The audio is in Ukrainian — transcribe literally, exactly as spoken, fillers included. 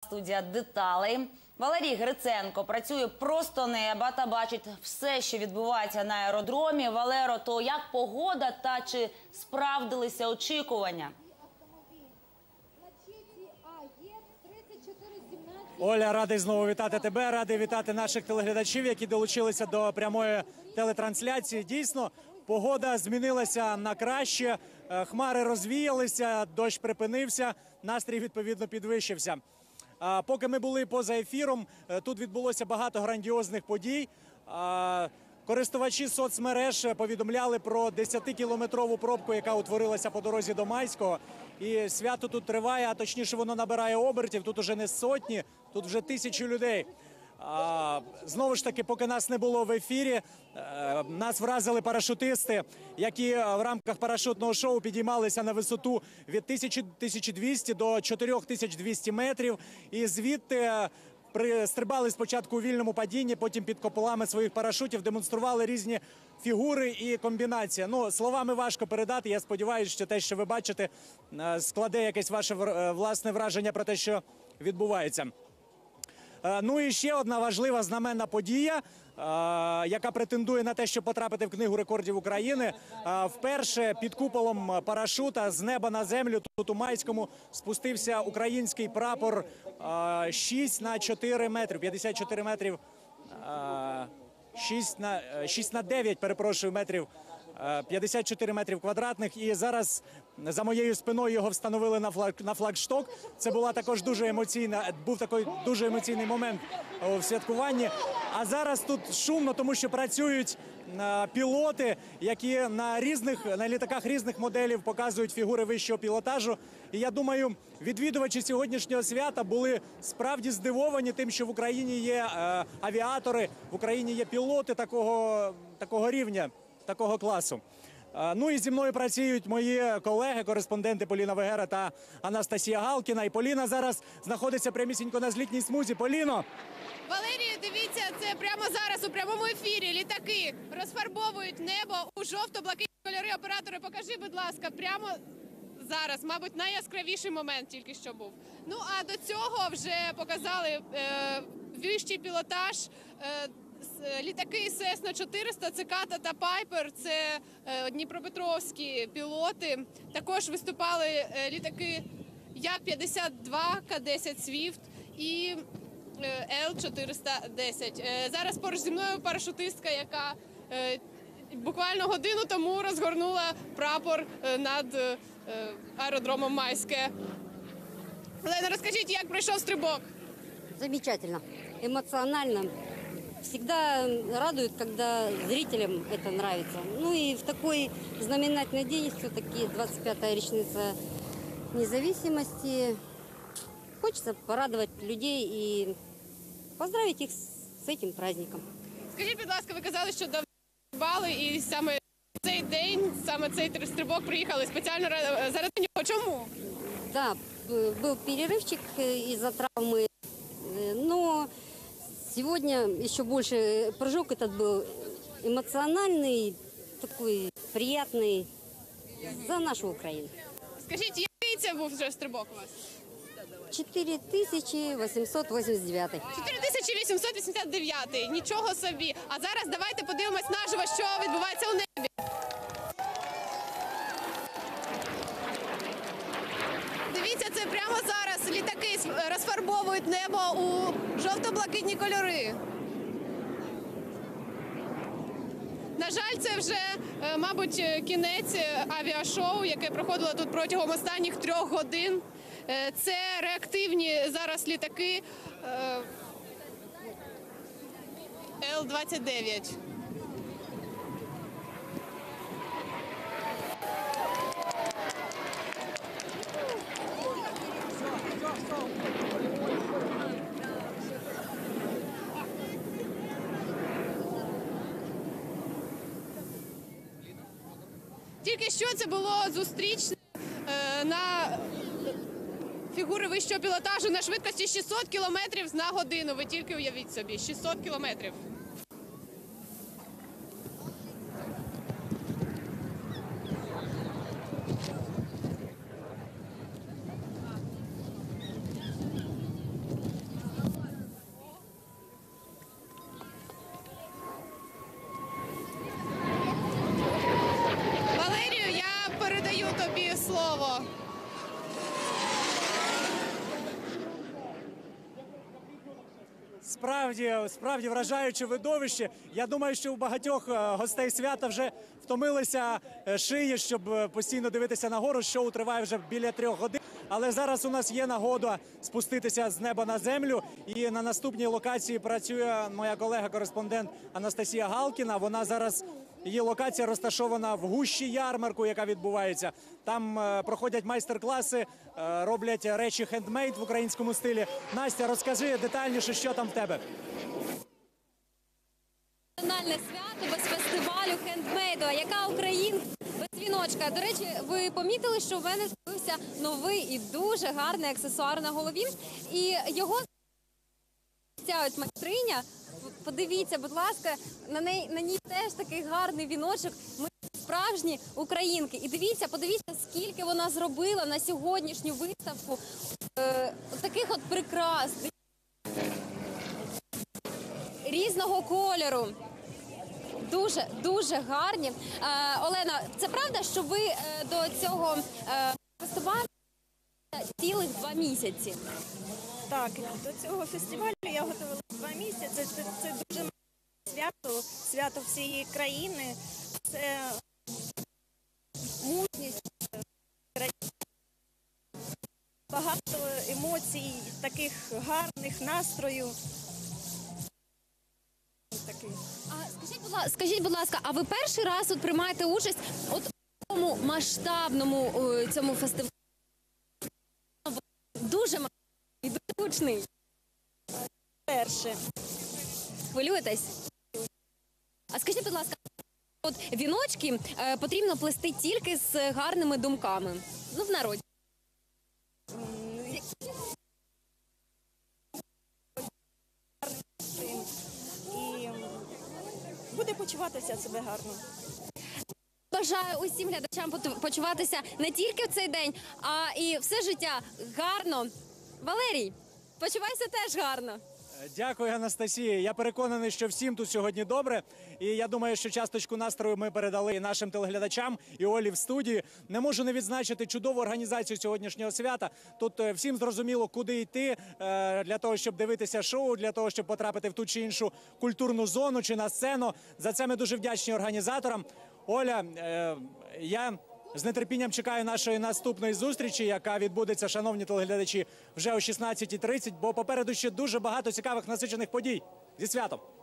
Студія деталей. Валерій Гриценко працює просто неба та бачить все, що відбувається на аеродромі. Валеро, то як погода та чи справдилися очікування? Оля, радий знову вітати тебе, радий вітати наших телеглядачів, які долучилися до прямої телетрансляції. Дійсно, погода змінилася на краще, хмари розвіялися, дощ припинився, настрій відповідно підвищився. Поки ми були поза ефіром, тут відбулося багато грандіозних подій. Користувачі соцмереж повідомляли про десятикілометрову пробку, яка утворилася по дорозі до Майського. І свято тут триває, а точніше воно набирає обертів. Тут уже не сотні, тут вже тисячі людей. А, знову ж таки, поки нас не було в ефірі, е, нас вразили парашутисти, які в рамках парашутного шоу підіймалися на висоту від тисячі - тисячі двісті до чотирьох тисяч двісті метрів. І звідти при, стрибали спочатку у вільному падінні, потім під куполами своїх парашутів, демонстрували різні фігури і комбінації. Ну, словами важко передати, я сподіваюся, що те, що ви бачите, складе якесь ваше власне враження про те, що відбувається. Ну і ще одна важлива знаменна подія, яка претендує на те, щоб потрапити в Книгу рекордів України. Вперше під куполом парашута з неба на землю тут у Майському спустився український прапор шість на чотири метри, п'ятдесят чотири метрів, шість на дев'ять, перепрошую, метрів, п'ятдесят чотири метрів квадратних. І зараз за моєю спиною його встановили на, флаг, на флагшток. Це була також дуже емоційна, був такий дуже емоційний момент у святкуванні. А зараз тут шумно, тому що працюють пілоти, які на різних, на літаках різних моделів показують фігури вищого пілотажу. І я думаю, відвідувачі сьогоднішнього свята були справді здивовані тим, що в Україні є е, авіатори, в Україні є пілоти такого, такого рівня, такого класу. Ну і зі мною працюють мої колеги, кореспонденти Поліна Вегера та Анастасія Галкіна. І Поліна зараз знаходиться прямісінько на злітній смузі. Поліно! Валерію, дивіться, це прямо зараз у прямому ефірі. Літаки розфарбовують небо у жовто-блакитні кольори. Оператори, покажи, будь ласка, прямо зараз. Мабуть, найяскравіший момент тільки що був. Ну, а до цього вже показали е, вищий пілотаж. Е, Літаки Сесна чотириста, Цикада та Пайпер – це е, дніпропетровські пілоти. Також виступали е, літаки Як п'ятдесят два, К десять Свіфт і е, Л чотириста десять. Е, зараз поруч зі мною парашутистка, яка е, буквально годину тому розгорнула прапор е, над е, аеродромом Майське. Лена, розкажіть, як пройшов стрибок? Замечательно, эмоционально. Всегда радует, когда зрителям это нравится. Ну и в такой знаменательный день, все-таки двадцать пятая речница независимости, хочется порадовать людей и поздравить их с этим праздником. Скажіть, будь ласка, ви казали, що давали і саме цей день, саме цей стрибок приїхали спеціально заради нього. Чому? Да, был перерывчик из-за травмы, но сегодня еще больше прыжок этот был эмоциональный, такой приятный за нашу Украину. Скажіть, який це був вже стрибок у вас? четыре тысячи восемьсот восемьдесят девять. чотири тисячі вісімсот вісімдесят дев'ять. Нічого собі. А зараз давайте подивимось наживо, що відбувається у небі. Дивіться, це прямо зараз літаки розфарбовують небо у жовто-блакитні кольори. На жаль, це вже, мабуть, кінець авіашоу, яке проходило тут протягом останніх трьох годин. Це реактивні зараз літаки Л двадцять дев'ять. Тільки що це було зустрічне е, на фігури вищого пілотажу на швидкості шістсот кілометрів на годину. Ви тільки уявіть собі, шістсот кілометрів. Справді, справді вражаюче видовище. Я думаю, що у багатьох е, гостей свята вже втомилися е, шиї, щоб е, постійно дивитися на гору. Шоу триває вже біля трьох годин. Але зараз у нас є нагода спуститися з неба на землю. І на наступній локації працює моя колега-кореспондент Анастасія Галкіна. Вона зараз, її локація розташована в гущі ярмарку, яка відбувається. Там е, проходять майстер-класи, е, роблять речі хендмейд в українському стилі. Настя, розкажи детальніше, що там в тебе. Національне свято без фестивалю хендмейду. А яка українка без віночка? До речі, ви помітили, що в мене з'явився новий і дуже гарний аксесуар на голові. І його стяють майстриня. Подивіться, будь ласка, на неї на ній теж такий гарний віночок. Ми справжні українки. І дивіться, подивіться, скільки вона зробила на сьогоднішню виставку е, таких от прикрас різного кольору. Дуже, дуже гарні. Е, Олена, це правда, що ви е, до цього е, фестивалю цілих два місяці? Так, до цього фестивалю я готувала два місяці. Це, це, це дуже свято, свято всієї країни. Це мужність, багато емоцій, таких гарних настрою. Такий. А скажіть, будь ласка, скажіть, будь ласка, а ви перший раз от приймаєте участь от у цьому масштабному о, цьому фестивалі? Дуже масштабний, і дуже гучний. Перше. Хвилюєтесь? А скажіть, будь ласка, от віночки е, потрібно плести тільки з гарними думками. Ну, в народі. І буде почуватися себе гарно. Бажаю усім глядачам пот- почуватися не тільки в цей день, а і все життя гарно. Валерій, почувайся теж гарно. Дякую, Анастасія. Я переконаний, що всім тут сьогодні добре. І я думаю, що часточку настрою ми передали і нашим телеглядачам, і Олі в студії. Не можу не відзначити чудову організацію сьогоднішнього свята. Тут е, всім зрозуміло, куди йти е, для того, щоб дивитися шоу, для того, щоб потрапити в ту чи іншу культурну зону чи на сцену. За це ми дуже вдячні організаторам. Оля, е, я з нетерпінням чекаю нашої наступної зустрічі, яка відбудеться, шановні телеглядачі, вже о шістнадцятій тридцять, бо попереду ще дуже багато цікавих насичених подій. Зі святом!